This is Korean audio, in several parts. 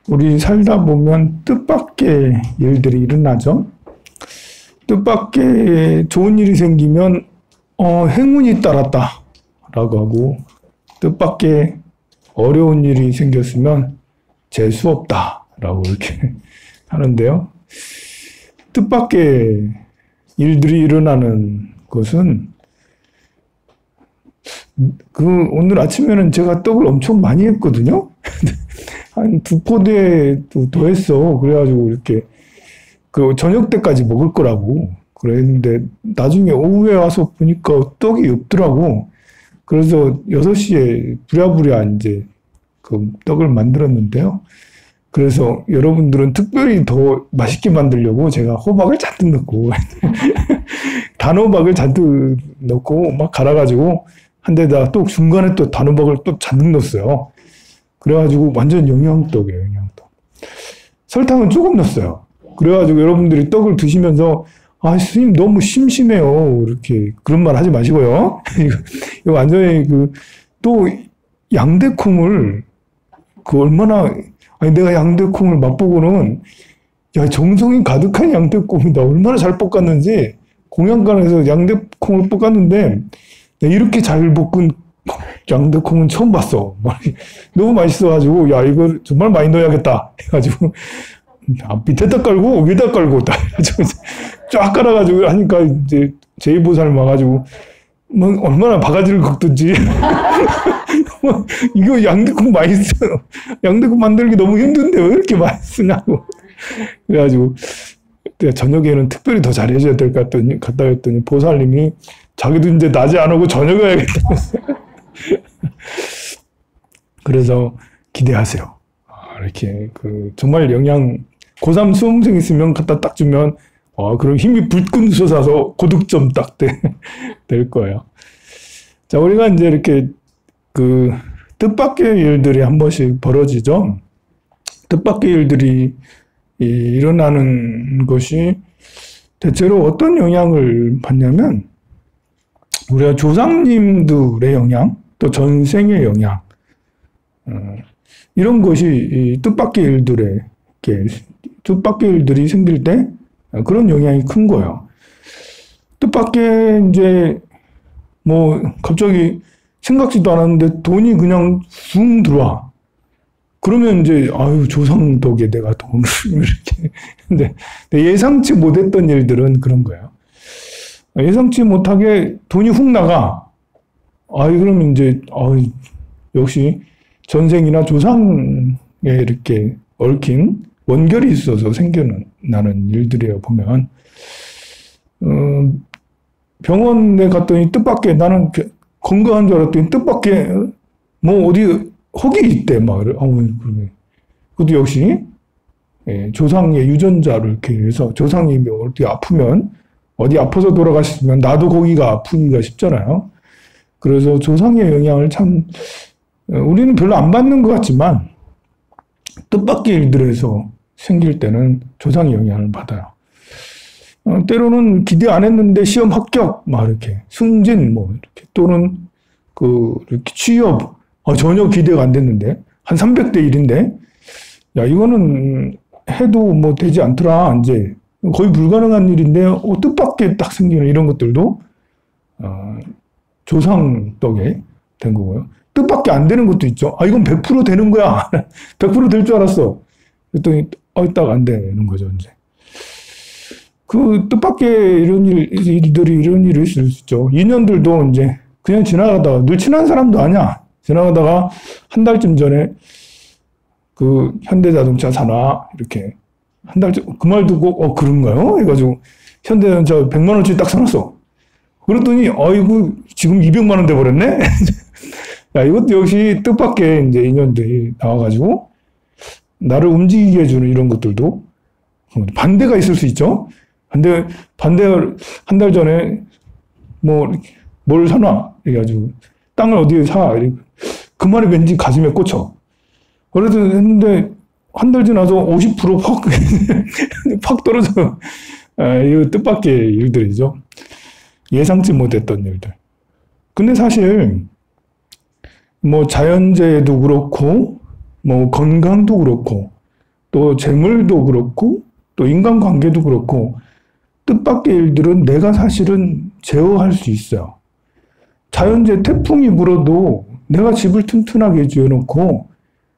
우리 살다 보면 뜻밖의 일들이 일어나죠. 뜻밖의 좋은 일이 생기면 행운이 따랐다 라고 하고, 뜻밖의 어려운 일이 생겼으면 재수 없다 라고 이렇게 하는데요. 뜻밖의 일들이 일어나는 것은 오늘 아침에는 제가 떡을 엄청 많이 했거든요. 한 2포대 더 했어. 그래가지고 이렇게 저녁 때까지 먹을 거라고 그랬는데, 나중에 오후에 와서 보니까 떡이 없더라고. 그래서 6시에 부랴부랴 이제 떡을 만들었는데요. 그래서 여러분들은 특별히 더 맛있게 만들려고 제가 호박을 잔뜩 넣고 단호박을 잔뜩 넣고 막 갈아가지고 한 데다 또 중간에 또 단호박을 또 잔뜩 넣었어요. 그래가지고 완전 영양떡이에요, 영양떡. 설탕은 조금 넣었어요. 그래가지고 여러분들이 떡을 드시면서 스님 너무 심심해요, 이렇게 그런 말 하지 마시고요. 이거 완전히 또 양대콩을 얼마나, 내가 양대콩을 맛보고는 정성이 가득한 양대콩이다, 얼마나 잘 볶았는지. 공양간에서 양대콩을 볶았는데 이렇게 잘 볶은 양대콩은 처음 봤어. 너무 맛있어가지고 이거 정말 많이 넣어야겠다 해가지고 밑에다 깔고 위에다 깔고 딱 해가지고 쫙 깔아가지고 하니까 이제 제이보살 와가지고 얼마나 바가지를 긁든지 이거 양대콩 맛있어, 양대콩 만들기 너무 힘든데 왜 이렇게 맛있으냐고. 그래가지고 저녁에는 특별히 더 잘해줘야 될 것 같다 했더니 보살님이 자기도 이제 낮에 안 오고 저녁에 해야겠다고 했어요. 그래서 기대하세요. 이렇게 정말 고3 수험생 있으면 갖다 딱 주면 그럼 힘이 불끈 솟아서 고득점 딱 될 거예요. 자, 우리가 이제 이렇게 뜻밖의 일들이 한 번씩 벌어지죠. 뜻밖의 일들이 일어나는 것이 대체로 어떤 영향을 받냐면, 우리가 조상님들의 영향, 또 전생의 영향, 이런 것이 뜻밖의 일들이 생길 때 그런 영향이 큰 거예요. 뜻밖의 이제 갑자기 생각지도 않았는데 돈이 그냥 쑥 들어와. 그러면 이제 조상 덕에 내가 돈을 이렇게. 근데 예상치 못했던 일들은 그런 거예요. 예상치 못하게 돈이 훅 나가. 그러면 이제 역시 전생이나 조상에 이렇게 얽힌 원결이 있어서 생겨나는 일들이에요. 보면 병원에 갔더니 뜻밖의, 나는 건강한 줄 알았더니 뜻밖의 어디 혹이 있대 막. 그러면 그것도 역시 조상의 유전자를 이렇게 해서, 조상이 어디 아파서 돌아가시면 나도 거기가 아프기가 쉽잖아요. 그래서 조상의 영향을 우리는 별로 안 받는 것 같지만 뜻밖의 일들에서 생길 때는 조상의 영향을 받아요. 때로는 기대 안 했는데 시험 합격, 이렇게 승진, 이렇게, 또는 이렇게 취업, 전혀 기대가 안 됐는데 한 300대 1인데 이거는 해도 되지 않더라, 이제 거의 불가능한 일인데 뜻밖의 딱 생기는 이런 것들도 조상 덕에 된 거고요. 뜻밖의 안 되는 것도 있죠. 이건 100% 되는 거야. 100% 될 줄 알았어. 그랬더니 딱 안 되는 거죠, 이제. 뜻밖의 이런 일이 있을 수 있죠. 인연들도 이제 그냥 지나가다가, 늘 친한 사람도 아니야. 지나가다가 한 달쯤 전에 현대자동차 사나 이렇게 한 달쯤 그 말 듣고 그런가요? 해가지고 현대자동차 100만 원짜리 딱 사놨어. 그랬더니 지금 200만 원 돼버렸네. 이것도 역시 뜻밖의 이제 인연들이 나와가지고 나를 움직이게 해주는 이런 것들도 반대가 있을 수 있죠. 반대가 한 달 전에 뭘 사놔 해가지고 땅을 어디에 사, 그 말이 왠지 가슴에 꽂혀. 그래서 했는데 한 달 지나서 50% 팍 떨어져. 이거 뜻밖의 일들이죠. 예상치 못했던 일들. 근데 사실 자연재해도 그렇고 건강도 그렇고 또 재물도 그렇고 또 인간관계도 그렇고 뜻밖의 일들은 내가 사실은 제어할 수 있어요. 자연재 태풍이 불어도 내가 집을 튼튼하게 지어놓고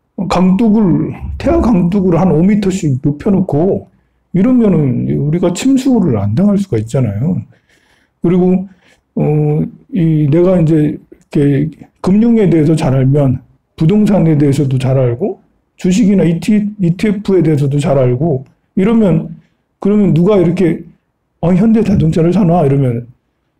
태아 강둑을 한 5m씩 높여놓고 이러면은 우리가 침수를 안 당할 수가 있잖아요. 그리고 내가 이제 이렇게 금융에 대해서 잘 알면 부동산에 대해서도 잘 알고 주식이나 ETF에 대해서도 잘 알고 그러면 누가 이렇게 현대자동차를 사놔 이러면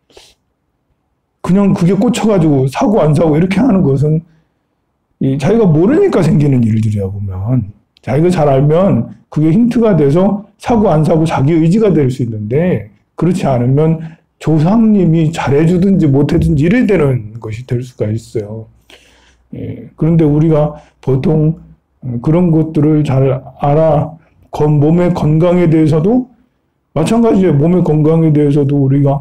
그냥 그게 꽂혀가지고 사고 안 사고 이렇게 하는 것은 자기가 모르니까 생기는 일들이야 보면. 자기가 잘 알면 그게 힌트가 돼서 사고 안 사고 자기 의지가 될 수 있는데 그렇지 않으면 조상님이 잘해주든지 못해주든지 이래 되는 것이 될 수가 있어요. 그런데 우리가 보통 그런 것들을 잘 알아. 몸의 건강에 대해서도 마찬가지예요. 몸의 건강에 대해서도 우리가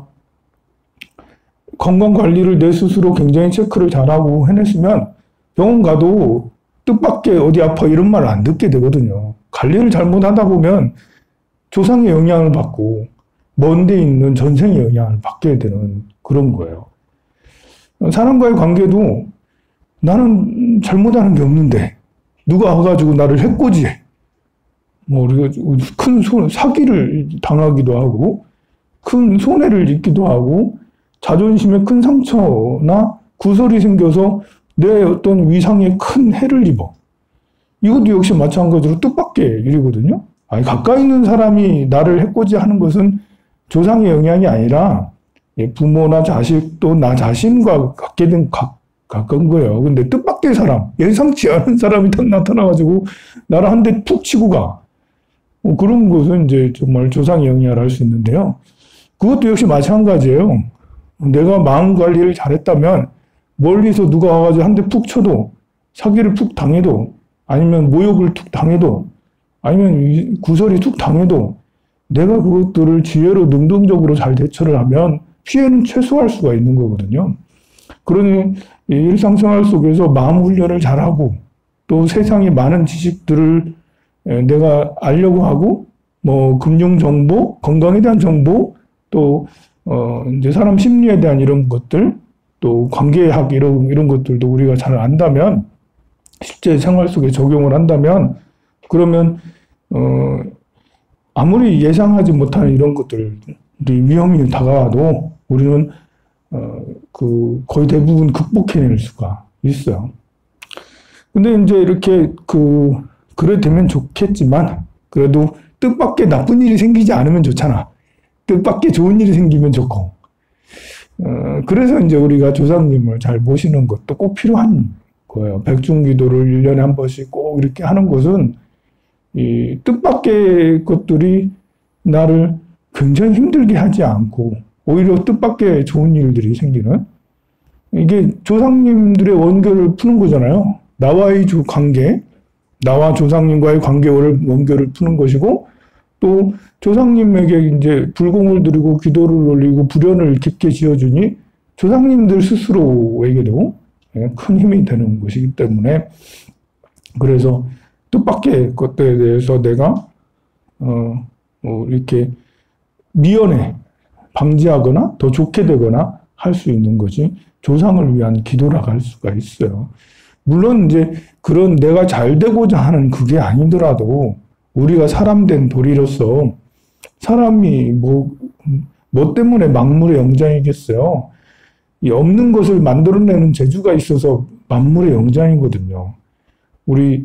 건강 관리를 내 스스로 굉장히 체크를 잘하고 해냈으면 병원 가도 뜻밖의 어디 아파 이런 말을 안 듣게 되거든요. 관리를 잘못하다 보면 조상의 영향을 받고 먼데 있는 전생의 영향을 받게 되는 그런 거예요. 사람과의 관계도 나는 잘못하는 게 없는데 누가 와가지고 나를 해코지해. 우리가 큰 사기를 당하기도 하고 큰 손해를 입기도 하고 자존심에 큰 상처나 구설이 생겨서 내 어떤 위상에 큰 해를 입어. 이것도 역시 마찬가지로 뜻밖의 일이거든요. 가까이 있는 사람이 나를 해코지하는 것은 조상의 영향이 아니라 부모나 자식 또 나 자신과 가까운 거예요. 근데 뜻밖의 사람, 예상치 않은 사람이 딱 나타나가지고 나를 한 대 푹 치고 가. 그런 것은 이제 정말 조상의 영향을 할 수 있는데요. 그것도 역시 마찬가지예요. 내가 마음 관리를 잘했다면 멀리서 누가 와가지고 한 대 푹 쳐도 사기를 푹 당해도 아니면 모욕을 툭 당해도 아니면 구설이 툭 당해도 내가 그것들을 지혜로 능동적으로 잘 대처를 하면 피해는 최소화할 수가 있는 거거든요. 그러니 일상생활 속에서 마음 훈련을 잘하고 또 세상의 많은 지식들을 내가 알려고 하고 금융 정보, 건강에 대한 정보, 또 이제 사람 심리에 대한 이런 것들, 또 관계학 이런 것들도 우리가 잘 안다면 실제 생활 속에 적용을 한다면 그러면 아무리 예상하지 못하는 이런 것들이 위험이 다가와도 우리는 거의 대부분 극복해낼 수가 있어요. 근데 이제 이렇게 그래 되면 좋겠지만 그래도 뜻밖의 나쁜 일이 생기지 않으면 좋잖아. 뜻밖의 좋은 일이 생기면 좋고. 그래서 이제 우리가 조상님을 잘 모시는 것도 꼭 필요한 거예요. 백중기도를 1년에 한 번씩 꼭 이렇게 하는 것은 이 뜻밖의 것들이 나를 굉장히 힘들게 하지 않고 오히려 뜻밖의 좋은 일들이 생기는 이게 조상님들의 원결을 푸는 거잖아요. 나와의 관계, 나와 조상님과의 원결을 푸는 것이고 또 조상님에게 이제 불공을 드리고 기도를 올리고 불연을 깊게 지어주니 조상님들 스스로에게도 큰 힘이 되는 것이기 때문에 그래서 뜻밖의 것들에 대해서 내가 이렇게 미연에 방지하거나 더 좋게 되거나 할 수 있는 것이 조상을 위한 기도라고 할 수가 있어요. 물론 이제 그런 내가 잘 되고자 하는 그게 아니더라도 우리가 사람된 도리로서 사람이 뭐 때문에 만물의 영장이겠어요. 이 없는 것을 만들어내는 재주가 있어서 만물의 영장이거든요. 우리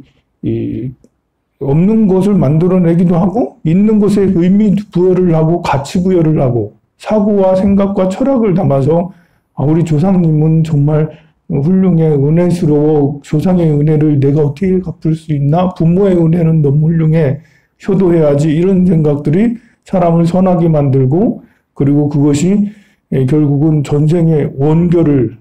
없는 것을 만들어내기도 하고 있는 것에 의미 부여를 하고 가치 부여를 하고 사고와 생각과 철학을 담아서 우리 조상님은 정말 훌륭해, 은혜스러워, 조상의 은혜를 내가 어떻게 갚을 수 있나? 부모의 은혜는 너무 훌륭해, 효도해야지, 이런 생각들이 사람을 선하게 만들고 그리고 그것이 결국은 전생의 원결을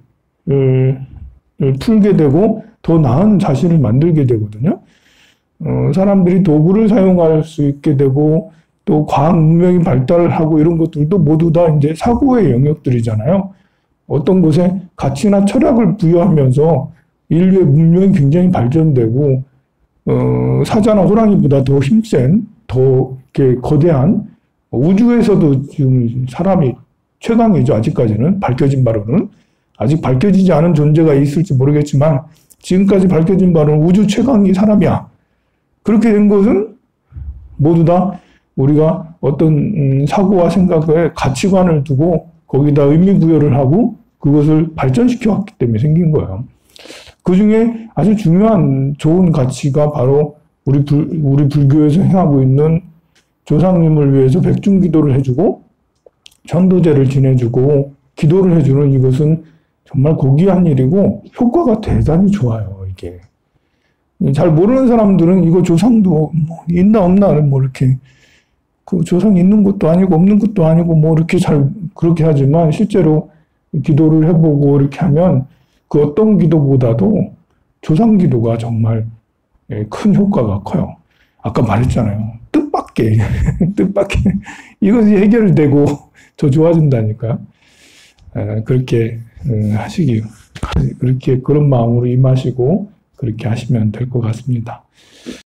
풀게 되고 더 나은 자신을 만들게 되거든요. 사람들이 도구를 사용할 수 있게 되고 또 과학 문명이 발달하고 이런 것들도 모두 다 이제 사고의 영역들이잖아요. 어떤 곳에 가치나 철학을 부여하면서 인류의 문명이 굉장히 발전되고 사자나 호랑이보다 더 힘센, 더 이렇게 거대한, 우주에서도 지금 사람이 최강이죠. 아직까지는 밝혀진 바로는. 아직 밝혀지지 않은 존재가 있을지 모르겠지만 지금까지 밝혀진 바로는 우주 최강이 사람이야. 그렇게 된 것은 모두 다 우리가 어떤 사고와 생각에 가치관을 두고 거기다 의미 부여를 하고 그것을 발전시켜 왔기 때문에 생긴 거예요. 그 중에 아주 중요한 좋은 가치가 바로 우리 불교에서 행하고 있는 조상님을 위해서 백중기도를 해주고 전도제를 지내주고 기도를 해주는 이것은 정말 고귀한 일이고 효과가 대단히 좋아요. 이게 잘 모르는 사람들은 이거 조상도 뭐 있나 없나 뭐 이렇게 그 조상 있는 것도 아니고 없는 것도 아니고 뭐 이렇게 잘 그렇게 하지만 실제로 기도를 해보고 이렇게 하면 그 어떤 기도보다도 조상 기도가 정말 큰 효과가 커요. 아까 말했잖아요. 뜻밖의 뜻밖의 이것이 해결되고 더 좋아진다니까요. 그렇게 하시기 그렇게 그런 마음으로 임하시고 그렇게 하시면 될 것 같습니다.